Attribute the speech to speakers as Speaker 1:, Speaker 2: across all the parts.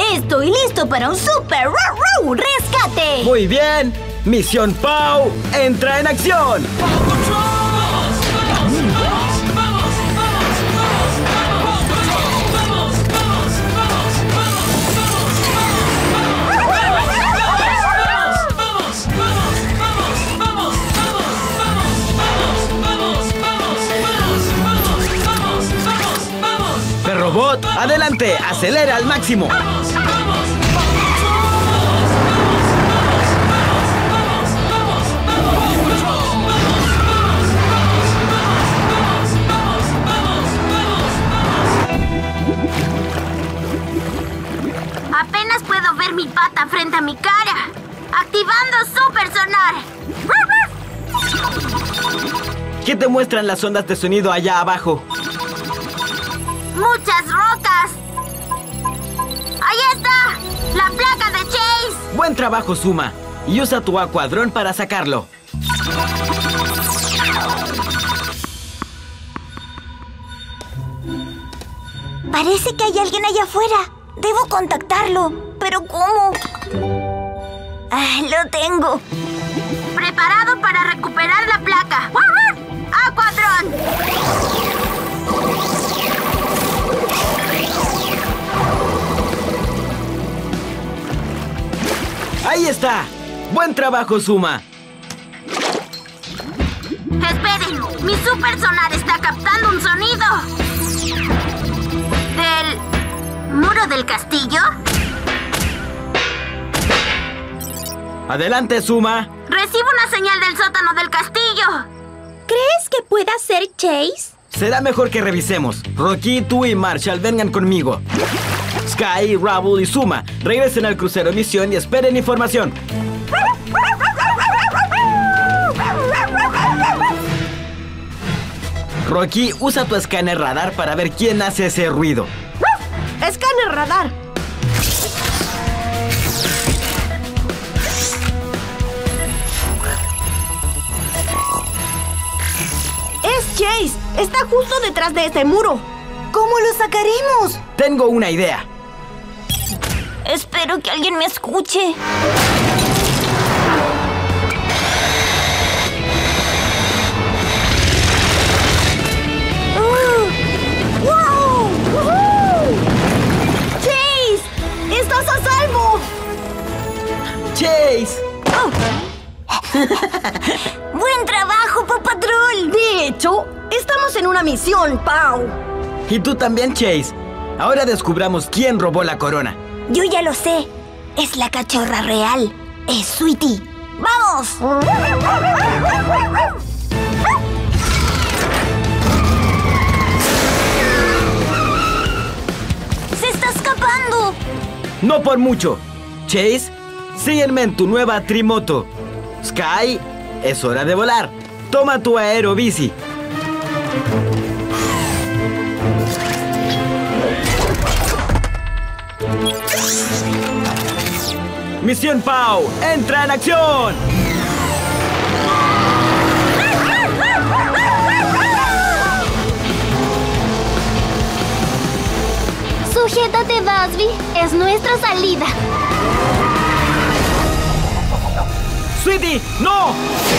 Speaker 1: Estoy listo para un super rescate.
Speaker 2: Muy bien. Misión Pau entra en acción. Perrobot, adelante, acelera al máximo.
Speaker 1: Apenas puedo ver mi pata frente a mi cara. Activando Super Sonar.
Speaker 2: ¿Qué te muestran las ondas de sonido allá abajo?
Speaker 1: ¡Muchas rocas! ¡Ahí está! ¡La placa de Chase!
Speaker 2: Buen trabajo, Zuma. Y usa tu acuadrón para sacarlo.
Speaker 1: Parece que hay alguien allá afuera. Debo contactarlo. ¿Pero cómo? Lo tengo. Preparado para recuperar la placa. ¡Acuadrón!
Speaker 2: ¡Ahí está! ¡Buen trabajo, Zuma!
Speaker 1: ¡Esperen! ¡Mi super sonar está captando un sonido! ¿Del muro del castillo?
Speaker 2: ¡Adelante, Zuma!
Speaker 1: ¡Recibo una señal del sótano del castillo! ¿Crees que pueda ser Chase?
Speaker 2: Será mejor que revisemos. Rocky, tú y Marshall vengan conmigo. Sky, Rubble y Zuma regresen al crucero Misión y esperen información. Rocky, usa tu escáner radar para ver quién hace ese ruido.
Speaker 1: ¡Escáner radar! ¡Es Chase! ¡Está justo detrás de este muro! ¿Cómo lo sacaremos?
Speaker 2: Tengo una idea.
Speaker 1: Espero que alguien me escuche. ¡Wow! ¡Chase! ¡Estás a salvo!
Speaker 2: ¡Chase!
Speaker 1: ¡Buen trabajo, Paw Patrol! De hecho, estamos en una misión, Pau.
Speaker 2: Y tú también, Chase. Ahora descubramos quién robó la corona.
Speaker 1: Yo ya lo sé. Es la cachorra real. Es Sweetie. ¡Vamos! ¡Se está escapando!
Speaker 2: No por mucho. Chase, sígueme en tu nueva trimoto. Sky, es hora de volar. Toma tu aerobici. Misión Pau, entra en acción.
Speaker 1: Sujétate, Busby. Es nuestra salida.
Speaker 2: ¡Sweetie, no!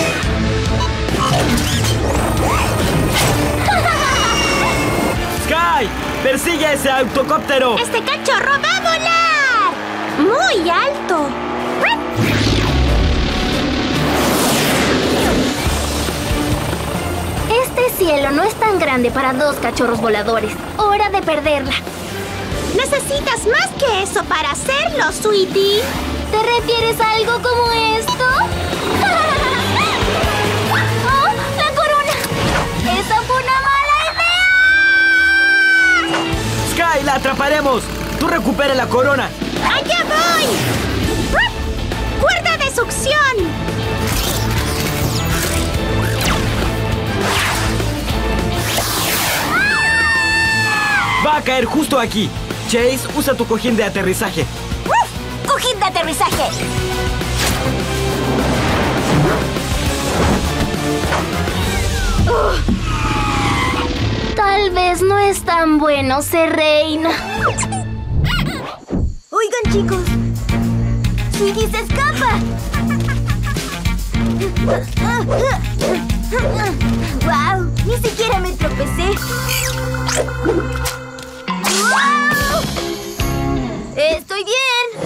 Speaker 2: Sky, persigue a ese autocóptero.
Speaker 1: ¡Este cachorro va a volar! ¡Muy alto! Este cielo no es tan grande para dos cachorros voladores. ¡Hora de perderla! ¿Necesitas más que eso para hacerlo, Sweetie? ¿Te refieres a algo como esto? ¡Oh, la corona! ¡Esa fue una mala idea!
Speaker 2: Sky, la atraparemos. Tú recupera la corona.
Speaker 1: ¡Allá voy! ¡Cuerda de succión!
Speaker 2: Va a caer justo aquí. Chase, usa tu cojín de aterrizaje.
Speaker 1: ¡Cojín de aterrizaje! Tal vez no es tan bueno ser reina. Oigan, chicos. Sweetie se escapa. ¡Wow! Ni siquiera me tropecé. ¡Wow! ¡Estoy bien!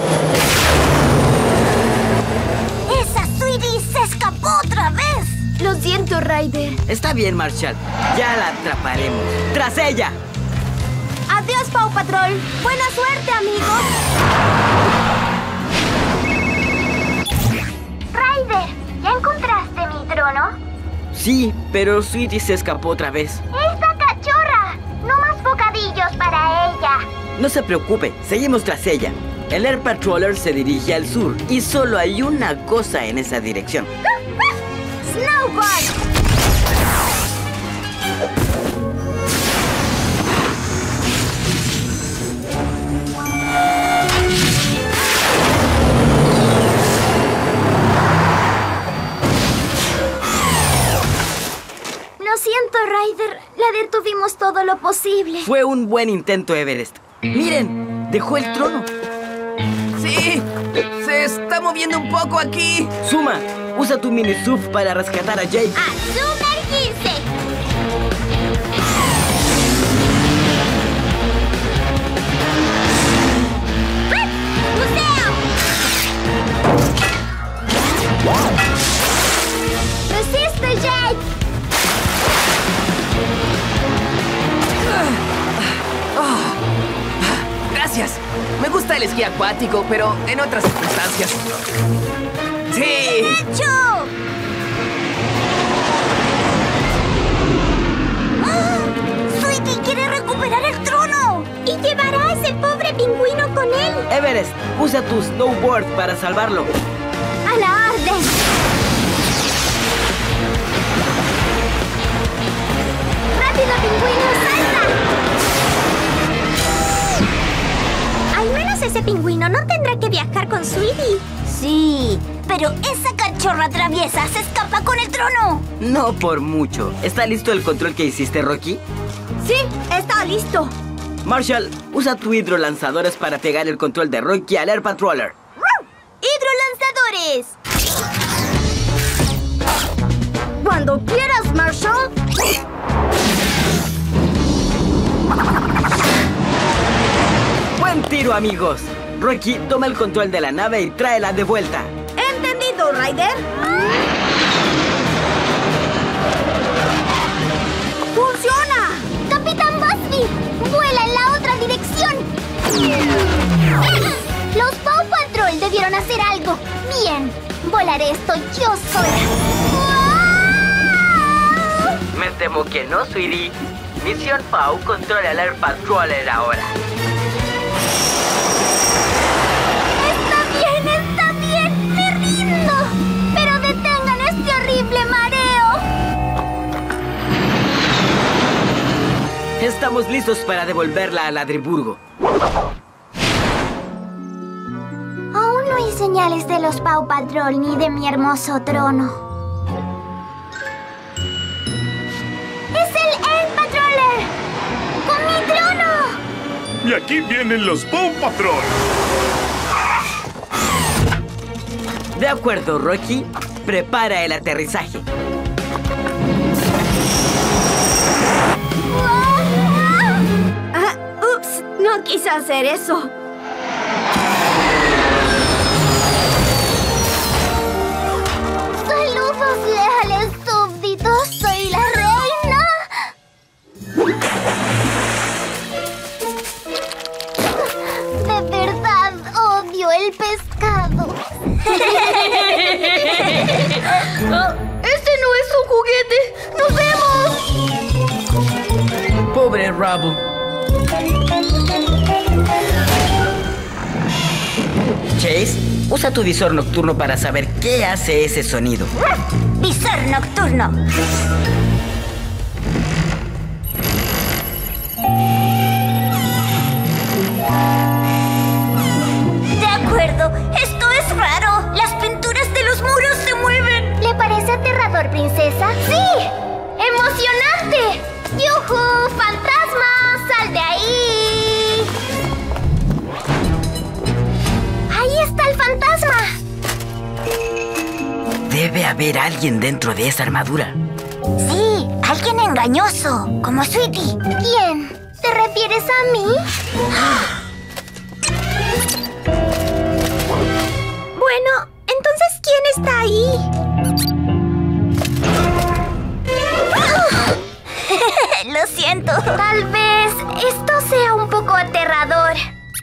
Speaker 1: ¡Esa Sweetie se escapó otra vez! Lo siento, Ryder.
Speaker 2: Está bien, Marshall. Ya la atraparemos. ¡Tras ella!
Speaker 1: ¡Adiós, Paw Patrol! ¡Buena suerte, amigos! Ryder, ¿ya encontraste mi trono?
Speaker 2: Sí, pero Sweetie se escapó otra vez.
Speaker 1: ¡Esta cachorra! ¡No más bocadillos para ella!
Speaker 2: No se preocupe, seguimos tras ella. El Air Patroller se dirige al sur y solo hay una cosa en esa dirección.
Speaker 1: ¡Snowball! Lo siento, Ryder. La detuvimos todo lo posible.
Speaker 2: Fue un buen intento, Everest. ¡Miren! ¡Dejó el trono!
Speaker 3: ¡Sí! ¡Se está moviendo un poco aquí!
Speaker 2: Zuma, usa tu mini surf para rescatar a Jake.
Speaker 1: ¡A sumergirse! ¡Buceo! ¡Resiste, Jake!
Speaker 3: Gracias. Me gusta el esquí acuático, pero en otras circunstancias. ¡Sí!
Speaker 1: ¡Hecho! ¡Ah! ¡Sweetie quiere recuperar el trono! ¡Y llevará a ese pobre pingüino con él!
Speaker 2: Everest, usa tu snowboard para salvarlo.
Speaker 1: ¡A la orden! ¡Rápido, pingüino! ¡Salta! Al menos ese pingüino no tendrá que viajar con Sweetie. Sí, pero esa cachorra traviesa se escapa con el trono.
Speaker 2: No por mucho. ¿Está listo el control que hiciste, Rocky?
Speaker 1: Sí, está listo.
Speaker 2: Marshall, usa tu hidrolanzadores para pegar el control de Rocky al Air Patroller.
Speaker 1: ¡Hidrolanzadores! Cuando quieras, Marshall.
Speaker 2: ¡Buen tiro, amigos! Rocky, toma el control de la nave y tráela de vuelta.
Speaker 1: ¿Entendido, Ryder? ¡Funciona! ¡Capitán Busby! ¡Vuela en la otra dirección! Los Paw Patrol debieron hacer algo. Bien, volaré esto yo sola. ¡Wow!
Speaker 2: Me temo que no, Sweetie. Misión Paw controla el Air Patroller ahora.
Speaker 1: Está bien, me rindo. Pero detengan este horrible mareo.
Speaker 2: Estamos listos para devolverla a Ladriburgo.
Speaker 1: Aún no hay señales de los Paw Patrol ni de mi hermoso trono. ¡Es el Air Patroller! ¡Con mi trono!
Speaker 4: Y aquí vienen los Paw Patrol.
Speaker 2: De acuerdo, Rocky. Prepara el aterrizaje.
Speaker 1: Ups, no quise hacer eso. Saludos, leales súbditos. Soy la reina. De verdad odio el pescado. ¡Este no es un juguete! ¡Nos vemos!
Speaker 2: Pobre Rubble. Chase, usa tu visor nocturno para saber qué hace ese sonido.
Speaker 1: Visor nocturno. De acuerdo, esto es raro. Las pinturas de los muros se mueven. ¿Le parece aterrador, princesa? ¡Sí! ¡Emocionante! ¡Yujú! ¡Fantasma! ¡Sal de ahí!
Speaker 2: Debe haber alguien dentro de esa armadura.
Speaker 1: Sí, alguien engañoso, como Sweetie. ¿Quién? ¿Te refieres a mí? Bueno, entonces, ¿quién está ahí? Lo siento. Tal vez esto sea un poco aterrador.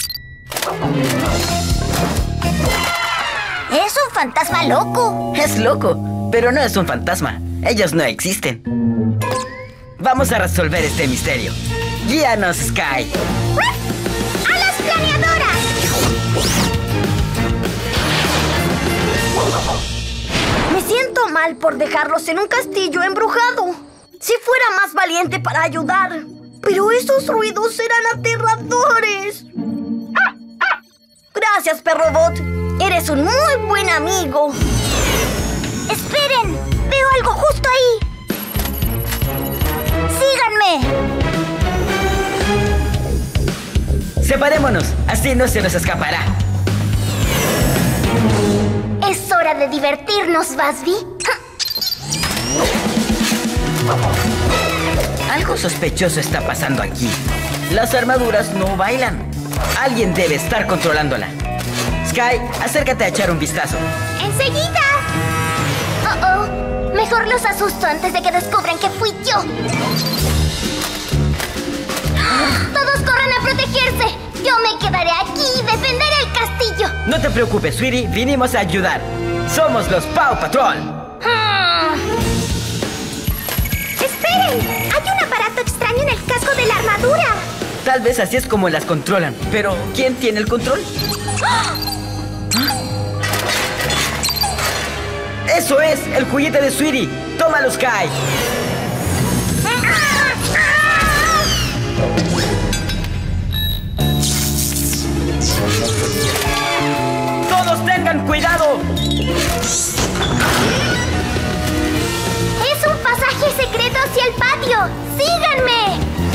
Speaker 1: Es un fantasma loco.
Speaker 2: Es loco, pero no es un fantasma. Ellos no existen. Vamos a resolver este misterio. ¡Guíanos, Sky!
Speaker 1: ¡A las planeadoras!
Speaker 5: Me siento mal por dejarlos en un castillo embrujado. Si fuera más valiente para ayudar. Pero esos ruidos eran aterradores. Gracias, Perrobot. Eres un muy buen amigo.
Speaker 1: ¡Esperen! ¡Veo algo justo ahí! ¡Síganme!
Speaker 2: Separémonos, así no se nos escapará.
Speaker 1: Es hora de divertirnos, Busby.
Speaker 2: Algo sospechoso está pasando aquí. Las armaduras no bailan. Alguien debe estar controlándola. Sky, acércate a echar un vistazo.
Speaker 1: ¡Enseguida! Oh, mejor los asusto antes de que descubran que fui yo. ¡Todos corran a protegerse! Yo me quedaré aquí y defenderé el castillo.
Speaker 2: No te preocupes, Sweetie, vinimos a ayudar. Somos los Paw Patrol.
Speaker 1: ¡Esperen! Hay un aparato extraño en el casco de la armadura.
Speaker 2: Tal vez así es como las controlan. Pero, ¿quién tiene el control? ¡Eso es! ¡El juguete de Sweetie! ¡Tómalo, Sky! ¡Todos tengan cuidado!
Speaker 1: ¡Es un pasaje secreto hacia el patio! ¡Síganme!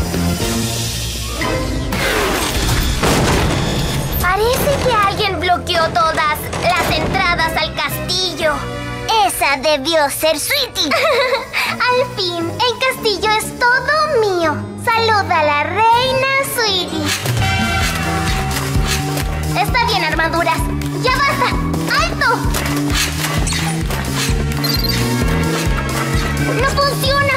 Speaker 1: Parece que alguien bloqueó todas las entradas al castillo. Esa debió ser Sweetie. Al fin, el castillo es todo mío. Saluda a la reina, Sweetie. Está bien, armaduras. ¡Ya basta! ¡Alto! ¡No funciona!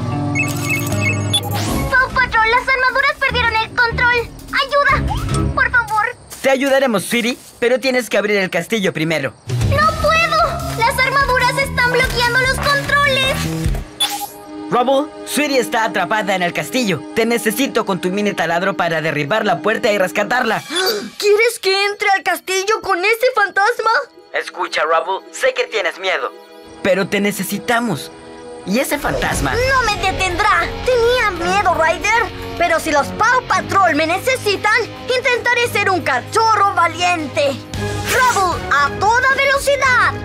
Speaker 1: Paw Patrol, las armaduras perdieron el control. ¡Ayuda! ¡Por favor!
Speaker 2: Te ayudaremos, Sweetie, pero tienes que abrir el castillo primero.
Speaker 1: ¡No puedo! ¡Las armaduras están bloqueando los controles!
Speaker 2: Rubble, Sweetie está atrapada en el castillo. Te necesito con tu mini taladro para derribar la puerta y rescatarla.
Speaker 5: ¿Quieres que entre al castillo con ese fantasma?
Speaker 2: Escucha, Rubble, sé que tienes miedo, pero te necesitamos. ¿Y ese fantasma?
Speaker 5: ¡No me detendrá! Tenía miedo, Ryder. Pero si los Paw Patrol me necesitan, intentaré ser un cachorro valiente. ¡Rubble a toda velocidad!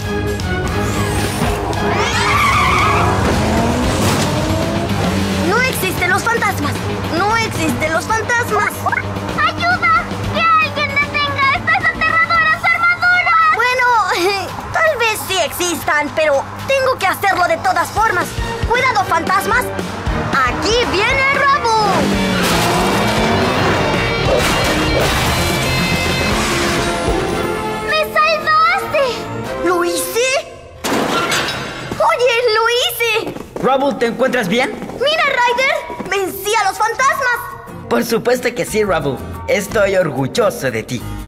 Speaker 5: ¡No existen los fantasmas! ¡No existen los fantasmas!
Speaker 1: ¡Ayuda! ¡Que alguien detenga estas aterradoras armaduras!
Speaker 5: Bueno, tal vez sí existan, pero tengo que hacerlo de todas formas. ¡Cuidado, fantasmas! ¡Aquí viene Rubble!
Speaker 1: ¡Me salvaste!
Speaker 5: ¿Lo hice? ¡Oye, lo hice!
Speaker 2: Rubble, ¿te encuentras bien?
Speaker 5: ¡Mira, Ryder! ¡Vencí a los fantasmas!
Speaker 2: Por supuesto que sí, Rubble. Estoy orgulloso de ti.